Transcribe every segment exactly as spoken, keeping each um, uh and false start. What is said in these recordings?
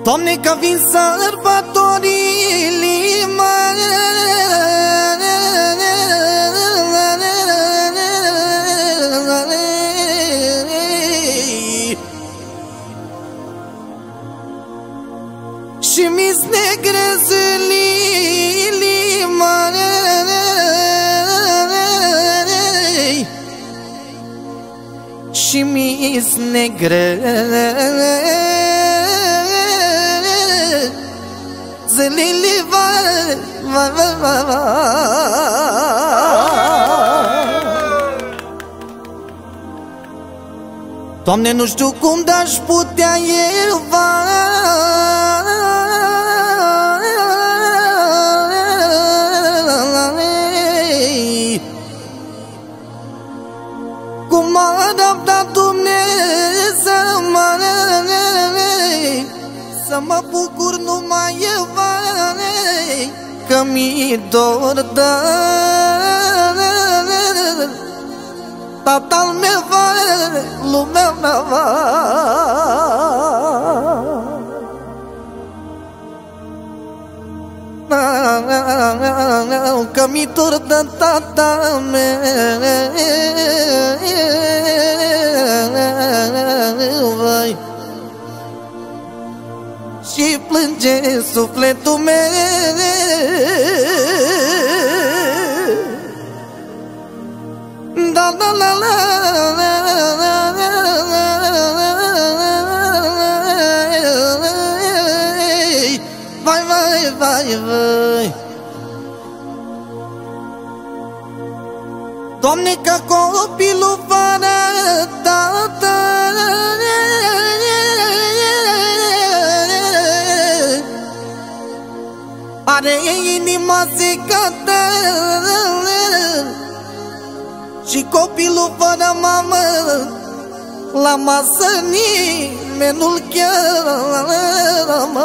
Doamne, că vin sărbătorile și mi-s negre zilele și mi-s negre zilele va, va, va, va, va. Doamne, nu știu cum d-aș putea eu va cum m-a adaptat Dumnezeu să mă bucur numai eu, că mi-e dor de tatăl meu, lumea mea, că mi-e dor de tatăl meu și plânge sufletul meu. Da, da, la, la, la, la, vai, vai, vai, vai. Doamne, că copilul fără tată are inima secată și copilul fără mamă la masă nimeni nu-l cheamă.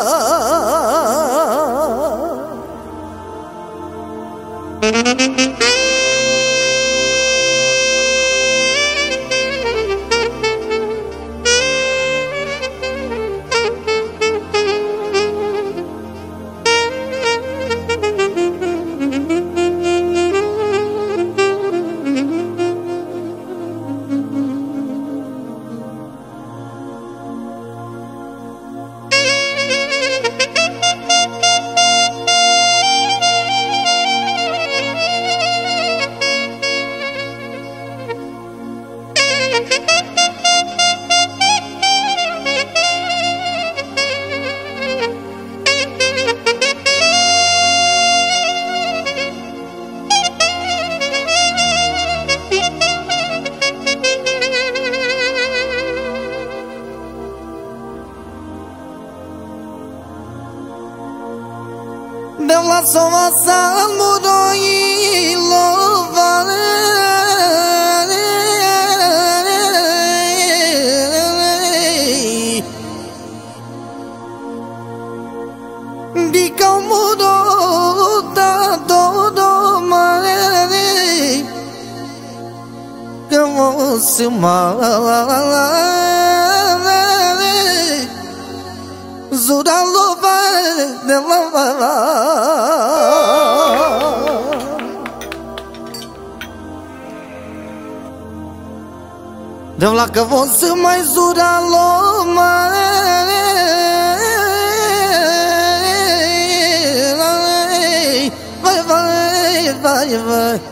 De la sova samuroilova di kamudo da do do mare kamu semua Zuralova de la de la că vor să mai Zuralova vai, vai, vai, vai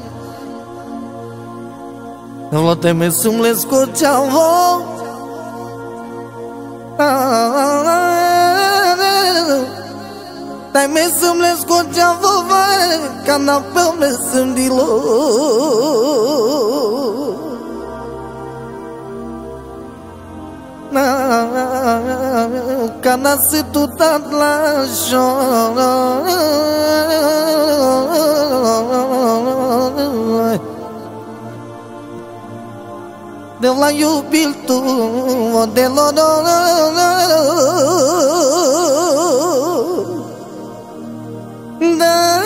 de la teme să-mi scoceau dai me să-mi le scocea vova ca n-apel me să-mi dilo ca n-a-se tutat la șor de la iubil tu de la da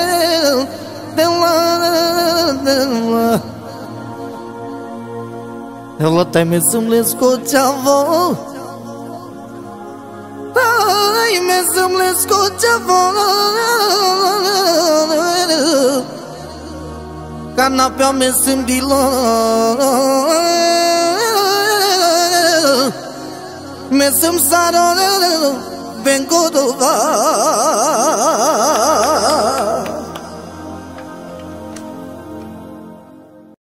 de la Ela tem mesmo le escutavo Ai mesmo le escutavo Canapea mesmo de lá Mesmo sarona Vengo do var